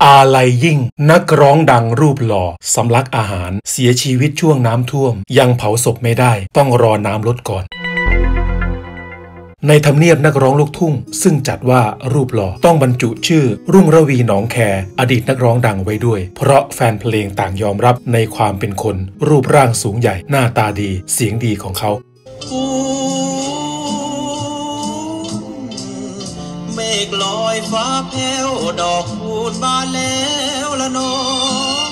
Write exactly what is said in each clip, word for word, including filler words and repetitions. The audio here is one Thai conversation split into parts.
อาลัยยิ่งนักร้องดังรูปหล่อสำลักอาหารเสียชีวิตช่วงน้ำท่วมยังเผาศพไม่ได้ต้องรอน้ำลดก่อนในทำเนียบนักร้องลูกทุ่งซึ่งจัดว่ารูปหล่อต้องบรรจุชื่อรุ่งระวีหนองแคอดีตนักร้องดังไว้ด้วยเพราะแฟนเพลงต่างยอมรับในความเป็นคนรูปร่างสูงใหญ่หน้าตาดีเสียงดีของเขาเมฆลอยฟ้าแผ้วดอกพูดบานแล้วละน้อง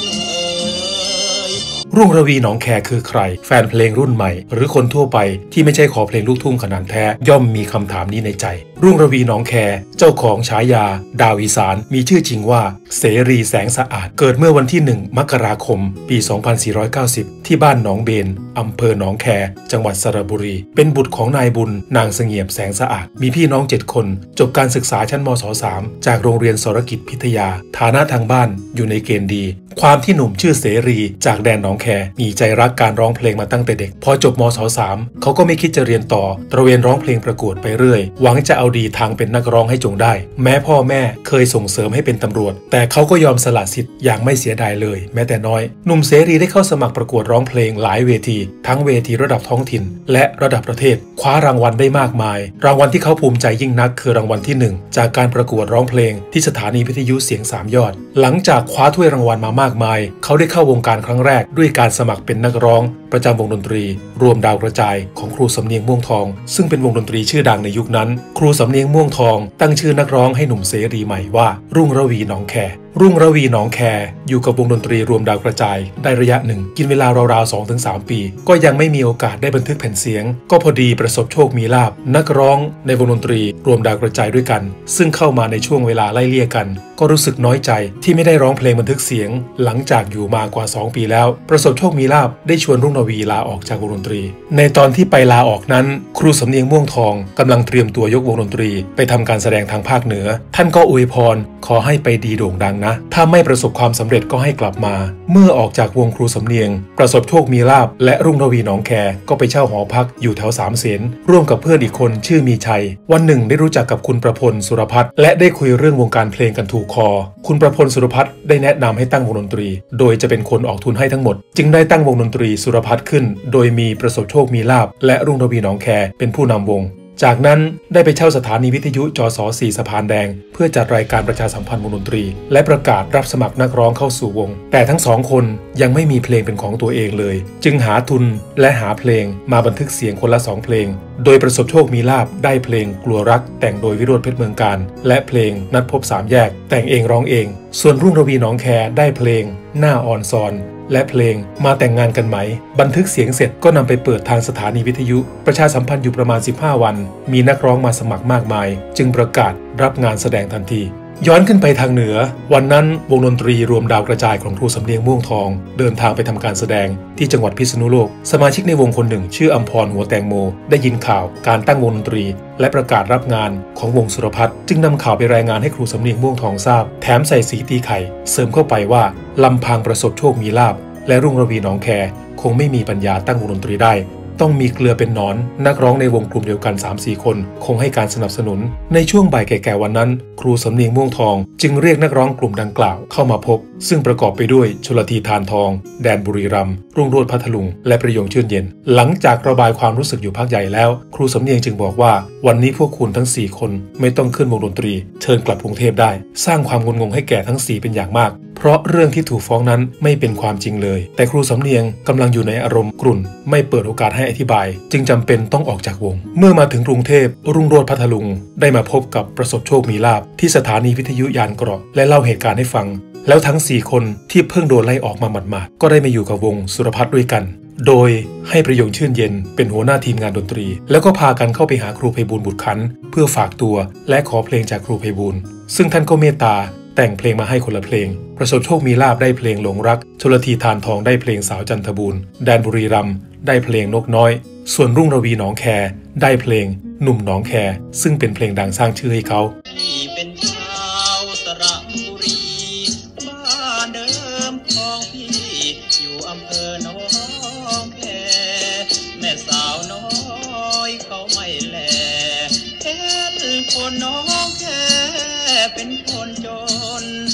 รุ่งระวีหนองแคคือใครแฟนเพลงรุ่นใหม่หรือคนทั่วไปที่ไม่ใช่ขอเพลงลูกทุ่งขนาดแท้ย่อมมีคำถามนี้ในใจรุ่งระวีหนองแคเจ้าของฉายาดาวอีสานมีชื่อจริงว่าเสรีแสงสะอาดเกิดเมื่อวันที่หนึ่งมกราคมปีสองพันสี่ร้อยเก้าสิบที่บ้านหนองเบนอำเภอหนองแคจังหวัดสระบุรีเป็นบุตรของนายบุญนางเสงี่ยมแสงสะอาดมีพี่น้องเจ็ดคนจบการศึกษาชั้นมศสามจากโรงเรียนสรกิจพิทยาฐานะทางบ้านอยู่ในเกณฑ์ดีความที่หนุ่มชื่อเสรีจากแดนหนองแคมีใจรักการร้องเพลงมาตั้งแต่เด็กพอจบมศสามเขาก็ไม่คิดจะเรียนต่อตระเวนร้องเพลงประกวดไปเรื่อยหวังจะเอาดีทางเป็นนักร้องให้จงได้แม้พ่อแม่เคยส่งเสริมให้เป็นตำรวจแต่เขาก็ยอมสละสิทธิ์อย่างไม่เสียดายเลยแม้แต่น้อยหนุ่มเสรีได้เข้าสมัครประกวดร้องเพลงหลายเวทีทั้งเวทีระดับท้องถิ่นและระดับประเทศคว้ารางวัลได้มากมายรางวัลที่เขาภูมิใจยิ่งนักคือรางวัลที่หนึ่งจากการประกวดร้องเพลงที่สถานีวิทยุเสียงสามยอดหลังจากคว้าถ้วยรางวัลมามากมายเขาได้เข้าวงการครั้งแรกด้วยการสมัครเป็นนักร้องประจำวงดนตรีรวมดาวกระจายของครูสำเนียงม่วงทองซึ่งเป็นวงดนตรีชื่อดังในยุคนั้นครูสำเนียงม่วงทองตั้งชื่อนักร้องให้หนุ่มเสรีใหม่ว่ารุ่งระวีหนองแครุ่งระวีหนองแคอยู่กับวงดนตรีรวมดาวกระจายได้ระยะหนึ่งกินเวลาราวๆ สองถึงสาม ปีก็ยังไม่มีโอกาสได้บันทึกแผ่นเสียงก็พอดีประสบโชคมีลาภนักร้องในวงดนตรีรวมดาวกระจายด้วยกันซึ่งเข้ามาในช่วงเวลาไล่เลี่ยกันก็รู้สึกน้อยใจที่ไม่ได้ร้องเพลงบันทึกเสียงหลังจากอยู่มากว่าสองปีแล้วประสบโชคมีลาภได้ชวนรุ่งระวีลาออกจากวงดนตรีในตอนที่ไปลาออกนั้นครูสำเนียงม่วงทองกำลังเตรียมตัวยกวงดนตรีไปทำการแสดงทางภาคเหนือท่านก็อวยพรขอให้ไปดีโด่งดังนะถ้าไม่ประสบความสำเร็จก็ให้กลับมาเมื่อออกจากวงครูสำเนียงประสบโชคมีลาภและรุ่งระวีหนองแคก็ไปเช่าหอพักอยู่แถวสามเสนร่วมกับเพื่อนอีกคนชื่อมีชัยวันหนึ่งได้รู้จักกับคุณประพลสุรพัฒน์และได้คุยเรื่องวงการเพลงกันถูกคอคุณประพลสุรพัฒน์ได้แนะนำให้ตั้งวงดนตรีโดยจะเป็นคนออกทุนให้ทั้งหมดจึงได้ตั้งวงดนตรีสุรพัฒน์ขึ้นโดยมีประสบโชคมีลาภและรุ่งระวีหนองแคเป็นผู้นำวงจากนั้นได้ไปเช่าสถานีวิทยุจส.สี่สะพานแดงเพื่อจัดรายการประชาสัมพันธ์วงดนตรีและประกาศรับสมัครนักร้องเข้าสู่วงแต่ทั้งสองคนยังไม่มีเพลงเป็นของตัวเองเลยจึงหาทุนและหาเพลงมาบันทึกเสียงคนละสองเพลงโดยประสบโชคมีลาภได้เพลงกลัวรักแต่งโดยวิโรจน์เพชรเมืองการและเพลงนัดพบสามแยกแต่งเองร้องเองส่วนรุ่งระวีหนองแคได้เพลงหน้าอ่อนซอนและเพลงมาแต่งงานกันไหมบันทึกเสียงเสร็จก็นำไปเปิดทางสถานีวิทยุประชาสัมพันธ์อยู่ประมาณสิบห้าวันมีนักร้องมาสมัครมากมายจึงประกาศรับงานแสดงทันทีย้อนขึ้นไปทางเหนือวันนั้นวงดนตรีรวมดาวกระจายของครูสำเนียงม่วงทองเดินทางไปทำการแสดงที่จังหวัดพิษณุโลกสมาชิกในวงคนหนึ่งชื่ออัมพรหัวแตงโมได้ยินข่าวการตั้งวงดนตรีและประกาศรับงานของวงสุรพัฒน์จึงนำข่าวไปรายงานให้ครูสำเนียงม่วงทองทราบแถมใส่สีตีไข่เสริมเข้าไปว่าลำพังประสบโชคมีลาภและรุ่งระวีหนองแคคงไม่มีปัญญาตั้งวงดนตรีได้ต้องมีเกลือเป็นหนอนนักร้องในวงกลุ่มเดียวกัน สามสี่ คนคงให้การสนับสนุนในช่วงบ่ายแก่ๆวันนั้นครูสำเนียงม่วงทองจึงเรียกนักร้องกลุ่มดังกล่าวเข้ามาพบซึ่งประกอบไปด้วยชลธีทานทองแดนบุรีรัมย์รุ่งโรจน์พัทลุงและประโยงชื่นเย็นหลังจากระบายความรู้สึกอยู่พักใหญ่แล้วครูสำเนียงจึงบอกว่าวันนี้พวกคุณทั้งสี่คนไม่ต้องขึ้นวงดนตรีเชิญกลับกรุงเทพได้สร้างความงุนงงให้แก่ทั้งสี่เป็นอย่างมากเพราะเรื่องที่ถูกฟ้องนั้นไม่เป็นความจริงเลยแต่ครูสำเนียงกำลังอยู่ในอารมณ์กรุ่นไม่เปิดโอกาสให้อธิบายจึงจำเป็นต้องออกจากวงเมื่อมาถึงกรุงเทพรุ่งโรจน์พัทลุงได้มาพบกับประสบโชคมีลาภที่สถานีวิทยุยานเกราะและเล่าเหตุการณ์ให้ฟังแล้วทั้งสี่คนที่เพิ่งโดนไล่ออกมาหมาดๆก็ได้มาอยู่กับวงสุรพัฒน์ด้วยกันโดยให้ประโยงชื่นเย็นเป็นหัวหน้าทีมงานดนตรีแล้วก็พากันเข้าไปหาครูไพบูลย์บุตรขันธ์เพื่อฝากตัวและขอเพลงจากครูไพบูลย์ซึ่งท่านก็เมตตาแต่งเพลงมาให้คนละเพลงประสบโชคมีลาภได้เพลงหลงรักชลธีทานทองได้เพลงสาวจันทบูรณ์แดนบุรีรัมย์ได้เพลงนกน้อยส่วนรุ่งระวีหนองแคได้เพลงหนุ่มหนองแคซึ่งเป็นเพลงดังสร้างชื่อให้เขาเป็นชาวสระบุรีบ้านเดิมของพี่อยู่อำเภอหนองแคแม่สาวน้อยเขาไม่แลเห็นคนน้องแคเป็นคนจน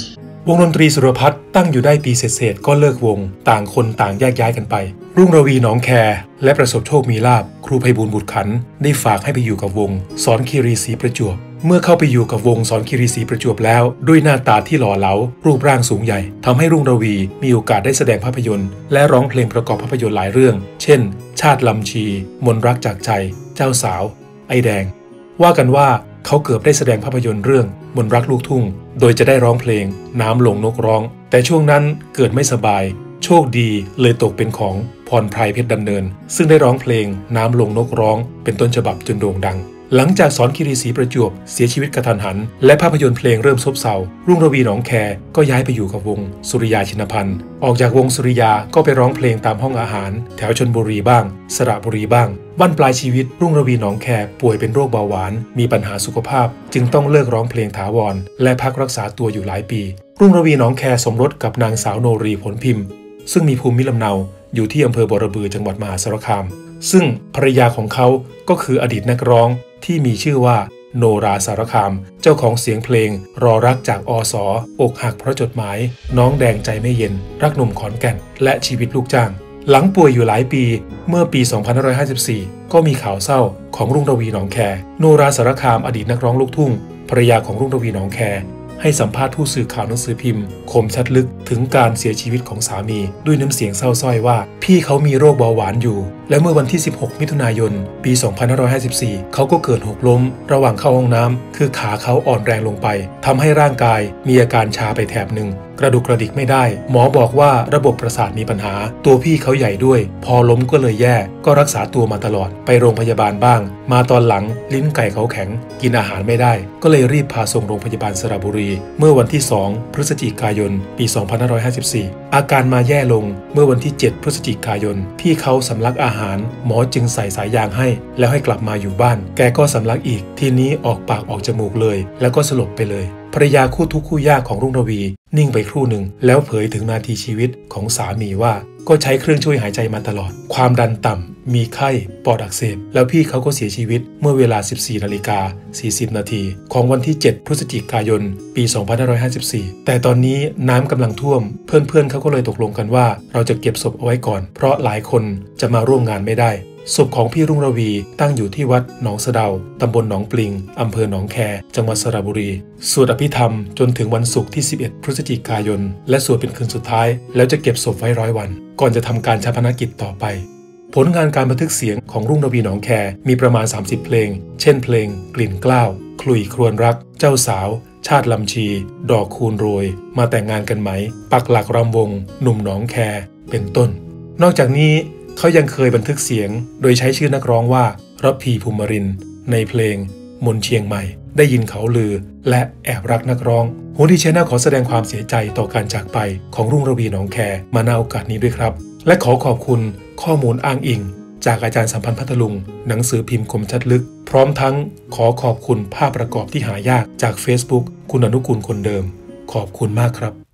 วงดนตรีสุรพัฒน์ตั้งอยู่ได้ปีเศษๆก็เลิกวงต่างคนต่างแยกย้ายกันไปรุ่งระวีหนองแคและประสบโชคมีลาภครูไพบูลย์บุตรขันธ์ได้ฝากให้ไปอยู่กับวงสอนคีรีศรีประจวบเมื่อเข้าไปอยู่กับวงสอนคีรีศรีประจวบแล้วด้วยหน้าตาที่หล่อเหลารูปร่างสูงใหญ่ทำให้รุ่งระวีมีโอกาสได้แสดงภาพยนตร์และร้องเพลงประกอบภาพยนตร์หลายเรื่องเช่นชาติลำชีมนรักจากใจเจ้าสาวไอแดงว่ากันว่าเขาเกือบได้แสดงภาพยนตร์เรื่องมนรักลูกทุ่งโดยจะได้ร้องเพลงน้ำลงนกร้องแต่ช่วงนั้นเกิดไม่สบายโชคดีเลยตกเป็นของพรไพรเพชรดำเนินซึ่งได้ร้องเพลงน้ำลงนกร้องเป็นต้นฉบับจนโด่งดังหลังจากสอนคีรีศรีประจวบเสียชีวิตกระทันหันและภาพยนตร์เพลงเริ่มซบเซารุ่งระวีหนองแคก็ย้ายไปอยู่กับวงสุริยาชินพันธ์ออกจากวงสุริยาก็ไปร้องเพลงตามห้องอาหารแถวชลบุรีบ้างสระบุรีบ้างบั้นปลายชีวิตรุ่งระวีหนองแคป่วยเป็นโรคเบาหวานมีปัญหาสุขภาพจึงต้องเลิกร้องเพลงถาวรและพักรักษาตัวอยู่หลายปีรุ่งระวีหนองแคสมรสกับนางสาวโนรีผลพิมพ์ซึ่งมีภูมิลำเนาอยู่ที่อำเภอบอระบือจังหวัดมหาสารคามซึ่งภรรยาของเขาก็คืออดีตนักร้องที่มีชื่อว่าโนราสารคามเจ้าของเสียงเพลงรอรักจากอสอกหักเพราะจดหมายน้องแดงใจไม่เย็นรักหนุ่มขอนแก่นและชีวิตลูกจ้างหลังป่วยอยู่หลายปีเมื่อปี สองพันห้าร้อยห้าสิบสี่ ก็มีข่าวเศร้าของรุ่งระวีหนองแคโนราสารคามอดีตนักร้องลูกทุ่งภรรยาของรุ่งระวีหนองแคให้สัมภาษณ์ผู้สื่อข่าวหนังสือพิมพ์คมชัดลึกถึงการเสียชีวิตของสามีด้วยน้ำเสียงเศร้าส้อยว่าพี่เขามีโรคเบาหวานอยู่และเมื่อวันที่สิบหกมิถุนายนปี สองพันห้าร้อยห้าสิบสี่ เขาก็เกิดหกล้มระหว่างเข้าห้องน้ำคือขาเขาอ่อนแรงลงไปทำให้ร่างกายมีอาการชาไปแถบหนึ่งกระดุกกระดิกไม่ได้หมอบอกว่าระบบประสาทมีปัญหาตัวพี่เขาใหญ่ด้วยพอล้มก็เลยแย่ก็รักษาตัวมาตลอดไปโรงพยาบาลบ้างมาตอนหลังลิ้นไก่เขาแข็งกินอาหารไม่ได้ก็เลยรีบพาส่งโรงพยาบาลสระบุรีเมื่อวันที่สองพฤศจิกายนปี สองพันห้าร้อยห้าสิบสี่ อาการมาแย่ลงเมื่อวันที่เจ็ดพฤศจิกายนพี่เขาสำลักอาหารหมอจึงใส่สายยางให้แล้วให้กลับมาอยู่บ้านแกก็สำลักอีกทีนี้ออกปากออกจมูกเลยแล้วก็สลบไปเลยภรรยาคู่ทุกข์คู่ยากของรุ่งระวีนิ่งไปครู่หนึ่งแล้วเผยถึงนาทีชีวิตของสามีว่าก็ใช้เครื่องช่วยหายใจมาตลอดความดันต่ำมีไข้ปอดอักเสบแล้วพี่เขาก็เสียชีวิตเมื่อเวลา สิบสี่นาฬิกาสี่สิบนาทีของวันที่เจ็ดพฤศจิกายนปี สองพันห้าร้อยห้าสิบสี่ แต่ตอนนี้น้ำกำลังท่วมเพื่อนๆเขาก็เลยตกลงกันว่าเราจะเก็บศพเอาไว้ก่อนเพราะหลายคนจะมาร่วมงานไม่ได้ศพของพี่รุ่งระวีตั้งอยู่ที่วัดหนองสะเดาตำบลหนองปลิงอำเภอหนองแคจังหวัดสระบุรีสวดอภิธรรมจนถึงวันศุกร์ที่สิบเอ็ดพฤศจิกายนและสวดเป็นคืนสุดท้ายแล้วจะเก็บศพไว้ร้อยวันก่อนจะทำการฌาปนกิจต่อไปผลงานการบันทึกเสียงของรุ่งระวีหนองแคมีประมาณสามสิบเพลงเช่นเพลงกลิ่นกล้าวขลุ่ยครวญรักเจ้าสาวชาติลำชีดอกคูณโรยมาแต่งงานกันไหมปักหลักรำวงหนุ่มหนองแคเป็นต้นนอกจากนี้เขายังเคยบันทึกเสียงโดยใช้ชื่อนักร้องว่าระพีภูมิรินทร์ในเพลงมนเชียงใหม่ได้ยินเขาลือและแอบรักนักร้องโฮดี้แชนแนลขอแสดงความเสียใจต่อการจากไปของรุ่งระวีหนองแคมาณโอกาสนี้ด้วยครับและขอขอบคุณข้อมูลอ้างอิงจากอาจารย์สัมพันธ์พัทลุงหนังสือพิมพ์คมชัดลึกพร้อมทั้งขอขอบคุณภาพประกอบที่หายากจาก Facebook คุณอนุกูลคนเดิมขอบคุณมากครับ